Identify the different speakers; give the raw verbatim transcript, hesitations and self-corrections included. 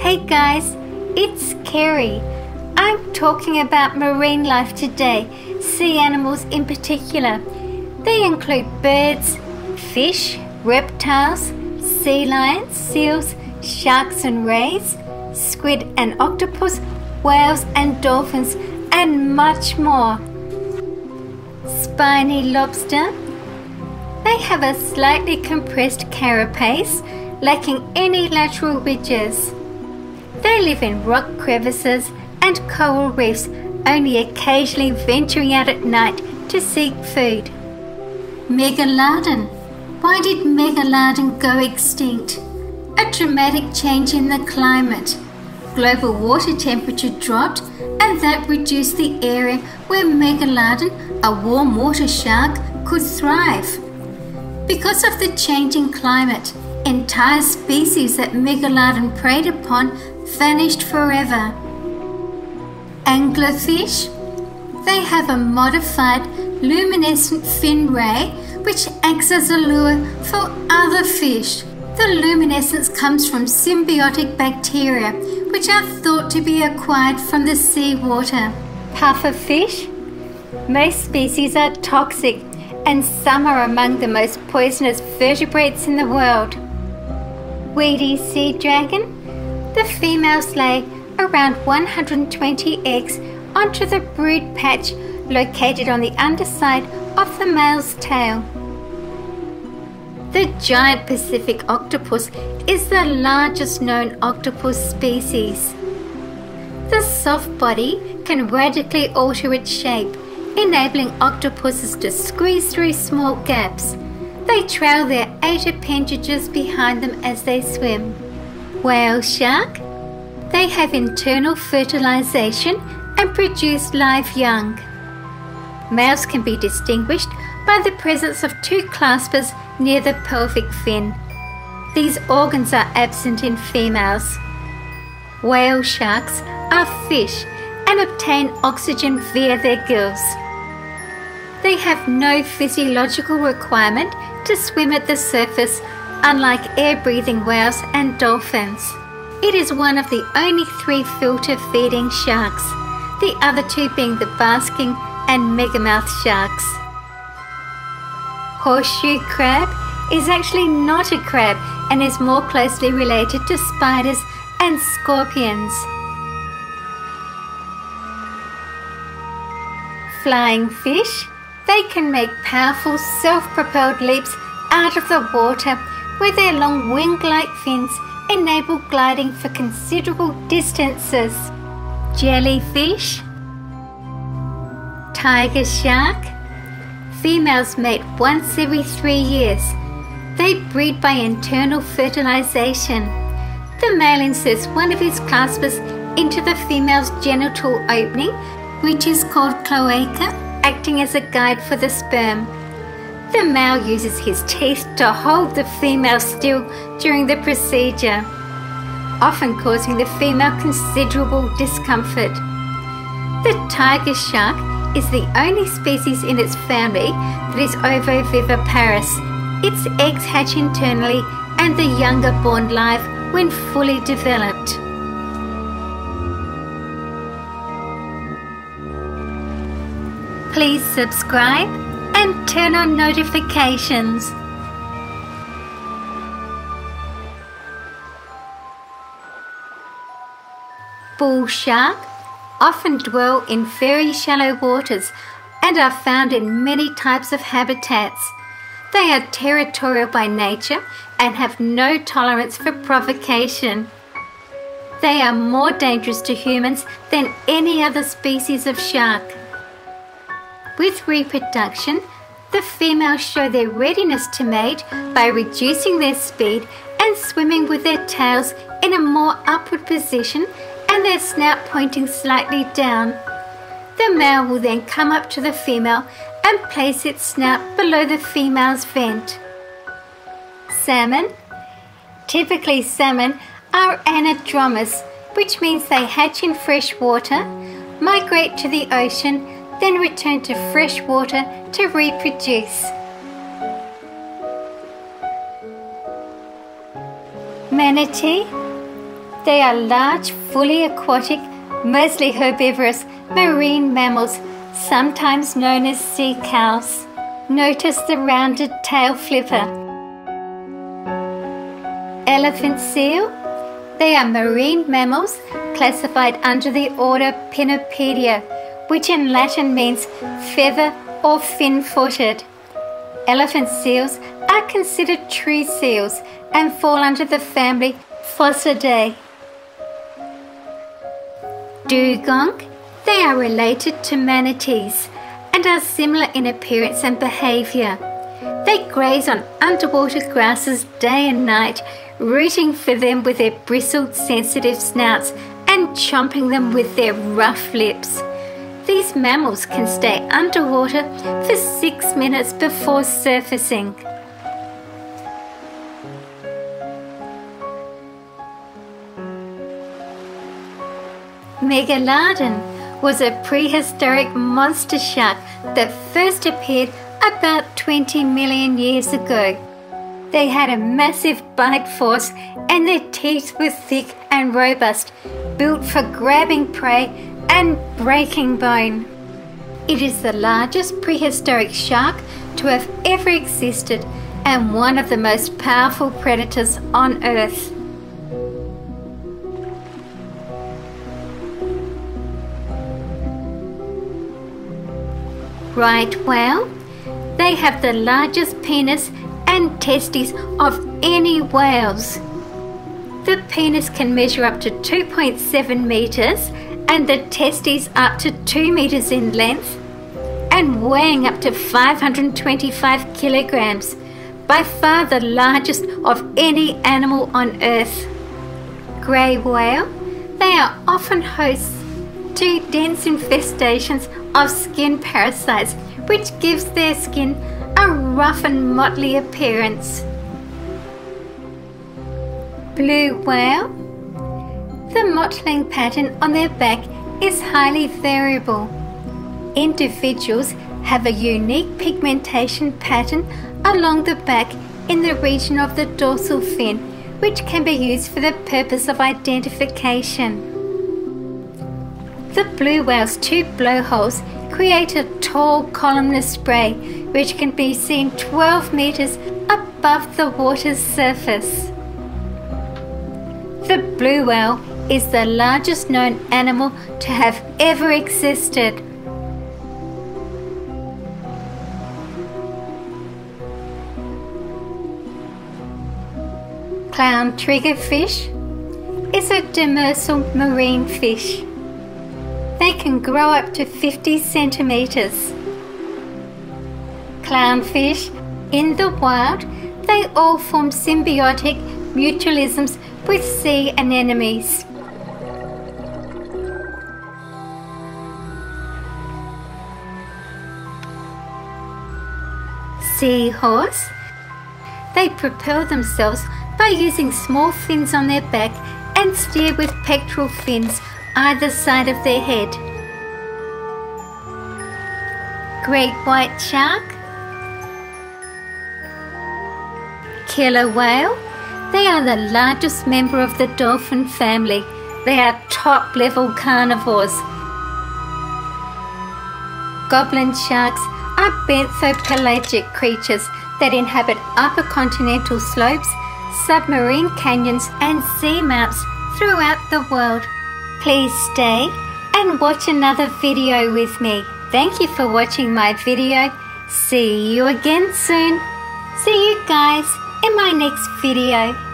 Speaker 1: Hey guys, it's Kerry. I'm talking about marine life today, sea animals in particular. They include birds, fish, reptiles, sea lions, seals, sharks and rays, squid and octopus, whales and dolphins, and much more. Spiny lobster. They have a slightly compressed carapace, lacking any lateral ridges. They live in rock crevices and coral reefs, only occasionally venturing out at night to seek food. Megalodon. Why did Megalodon go extinct? A dramatic change in the climate. Global water temperature dropped, and that reduced the area where Megalodon, a warm water shark, could thrive. Because of the changing climate, entire species that Megalodon preyed upon vanished forever. Anglerfish. They have a modified luminescent fin ray which acts as a lure for other fish. The luminescence comes from symbiotic bacteria which are thought to be acquired from the seawater. Pufferfish. Most species are toxic, and some are among the most poisonous vertebrates in the world. Weedy sea dragon. The females lay around one hundred twenty eggs onto the brood patch located on the underside of the male's tail. The giant Pacific octopus is the largest known octopus species. The soft body can radically alter its shape, enabling octopuses to squeeze through small gaps. They trail their eight appendages behind them as they swim. Whale shark. They have internal fertilization and produce live young. Males can be distinguished by the presence of two claspers near the pelvic fin. These organs are absent in females. Whale sharks are fish and obtain oxygen via their gills. They have no physiological requirement to swim at the surface, unlike air-breathing whales and dolphins. It is one of the only three filter-feeding sharks, the other two being the basking and megamouth sharks. Horseshoe crab is actually not a crab and is more closely related to spiders and scorpions. Flying fish. They can make powerful self-propelled leaps out of the water where their long wing-like fins enable gliding for considerable distances. Jellyfish. Tiger shark. Females mate once every three years. They breed by internal fertilization. The male inserts one of his claspers into the female's genital opening, which is called cloaca, acting as a guide for the sperm. The male uses his teeth to hold the female still during the procedure, often causing the female considerable discomfort. The tiger shark is the only species in its family that is ovoviviparous. Its eggs hatch internally and the young are born live when fully developed. Please subscribe and turn on notifications. Bull shark often dwell in very shallow waters and are found in many types of habitats. They are territorial by nature and have no tolerance for provocation. They are more dangerous to humans than any other species of shark. With reproduction, the females show their readiness to mate by reducing their speed and swimming with their tails in a more upward position and their snout pointing slightly down. The male will then come up to the female and place its snout below the female's vent. Salmon. Typically, salmon are anadromous, which means they hatch in fresh water, migrate to the ocean, then return to fresh water to reproduce. Manatee. They are large, fully aquatic, mostly herbivorous marine mammals, sometimes known as sea cows. Notice the rounded tail flipper. Elephant seal. They are marine mammals classified under the order Pinnipedia, which in Latin means feather or fin-footed. Elephant seals are considered true seals and fall under the family Phocidae. Dugong. They are related to manatees and are similar in appearance and behaviour. They graze on underwater grasses day and night, rooting for them with their bristled, sensitive snouts and chomping them with their rough lips. These mammals can stay underwater for six minutes before surfacing. Megaladen was a prehistoric monster shark that first appeared about twenty million years ago. They had a massive bite force and their teeth were thick and robust, built for grabbing prey and breaking bone. It is the largest prehistoric shark to have ever existed and one of the most powerful predators on Earth. Right whale. They have the largest penis and testes of any whales. The penis can measure up to two point seven metres and the testes up to two metres in length and weighing up to five hundred twenty-five kilograms, by far the largest of any animal on Earth. Grey whale. They are often hosts to dense infestations of skin parasites, which gives their skin a rough and motley appearance. Blue whale. The mottling pattern on their back is highly variable. Individuals have a unique pigmentation pattern along the back in the region of the dorsal fin, which can be used for the purpose of identification. The blue whale's two blowholes create a tall columnar spray which can be seen twelve metres above the water's surface. The blue whale is the largest known animal to have ever existed. Clown triggerfish is a demersal marine fish. They can grow up to fifty centimetres. Clownfish. In the wild, they all form symbiotic mutualisms with sea anemones. Seahorse. They propel themselves by using small fins on their back and steer with pectoral fins either side of their head. Great white shark. Killer whale. They are the largest member of the dolphin family. They are top-level carnivores. Goblin sharks are benthopelagic creatures that inhabit upper continental slopes, submarine canyons and seamounts throughout the world. Please stay and watch another video with me. Thank you for watching my video. See you again soon. See you guys in my next video.